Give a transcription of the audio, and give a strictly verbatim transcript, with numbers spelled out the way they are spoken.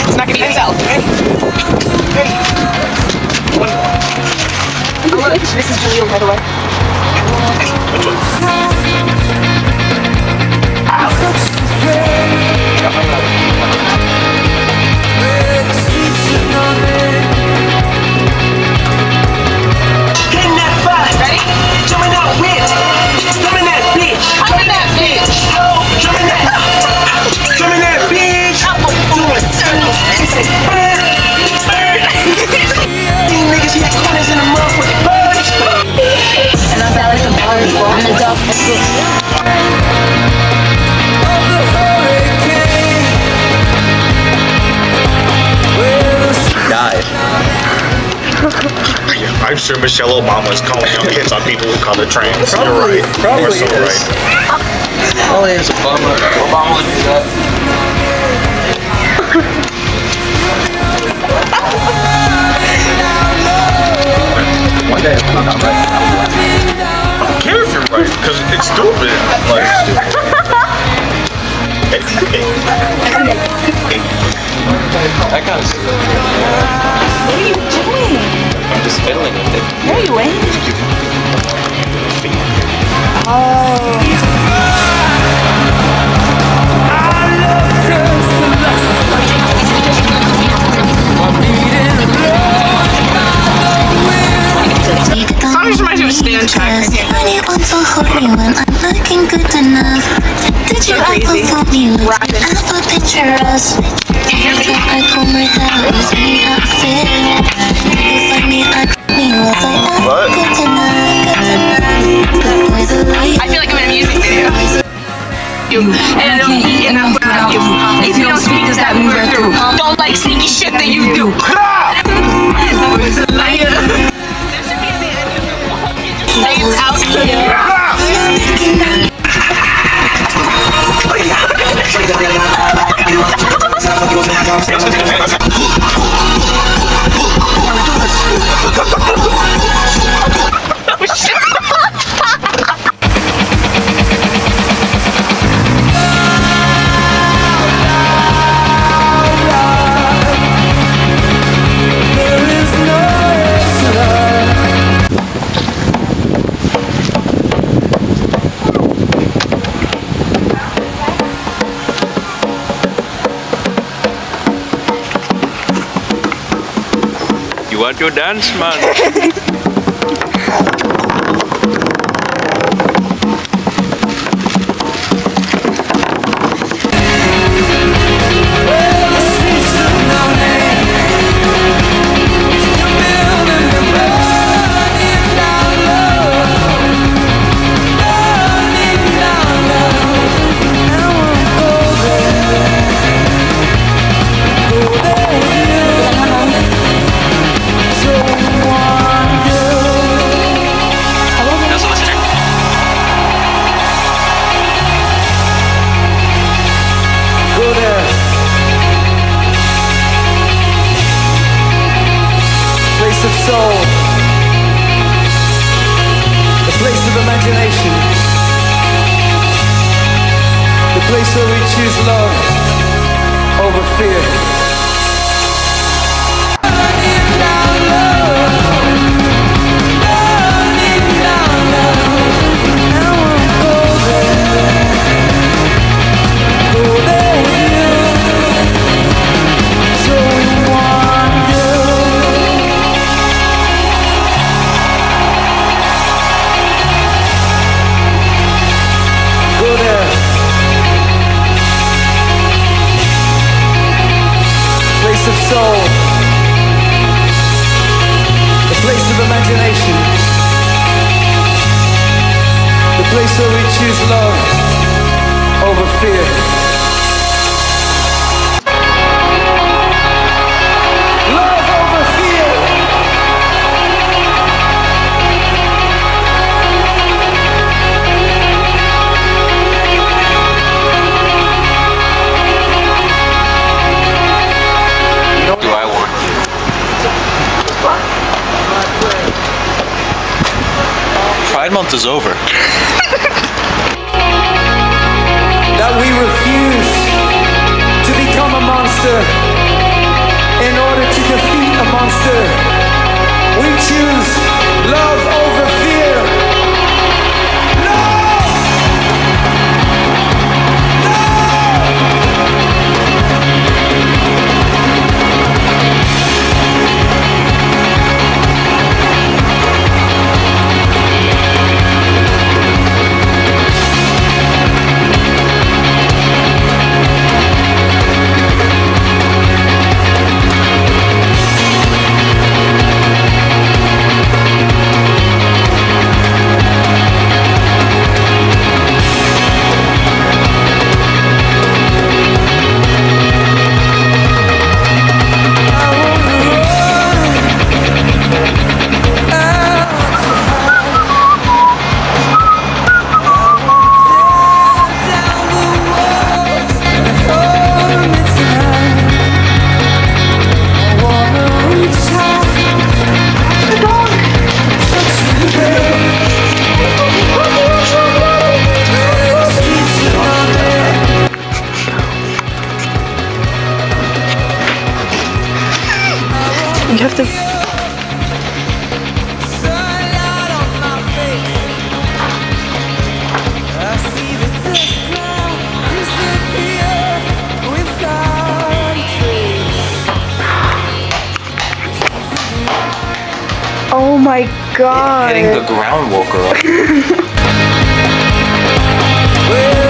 It's not gonna even sell. Ready? Ready? One more. Oh, look, this is Julian, by the way. Which one? Getting that five. Ready? Jumping that bitch. Jumping that bitch. Jumping that bitch. Oh, jumping that. Jumping that bitch. Doing circles. She said, bird. Bird. These niggas hit corners in the motherfucking birds. And I felt like a party. I'm the dog. Let's go. Died. Yeah, I'm sure Michelle Obama is calling out hits on people who call it trans. Probably, You're right. probably You're so is. right. Probably is Obama. Obama would do that. One day I'm not right. I don't care if you're right, because it's stupid. Like, hey, hey, hey. That kind of stupid. What are you doing? I'm just fiddling with it. No, you ain't. Song just reminds me of Stan Check. Anyone so horny when I'm looking good enough? Did you ever fool me with an alpha picture us? Every time I pull my hair, it's any outfit. You find me, I me was like, I'm good tonight, good tonight. Good boys are like, I feel like I'm in a music video. You and I don't eat and I'm proud of you. If you don't speak, does that mean we're through? Don't like sneaky shit that you do. It's a liar. It's out here. You want your dance, man? Of soul, the place of imagination, the place where we choose love over fear. Of soul, the place of imagination, the place where we choose love over fear. Love over fear. Do I want? Pride Month is over. That we refuse to become a monster monster. We choose love over fear. No! You have to. Oh my god. Hitting the ground woke her up.